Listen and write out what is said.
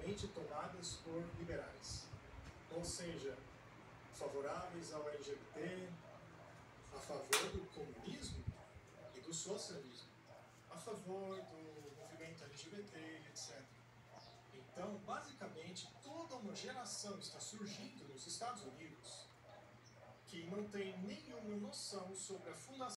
majoritariamente tomadas por liberais, ou seja, favoráveis ao LGBT, a favor do comunismo e do socialismo, a favor do movimento LGBT, etc. Então, basicamente, toda uma geração está surgindo nos Estados Unidos que não tem nenhuma noção sobre a fundação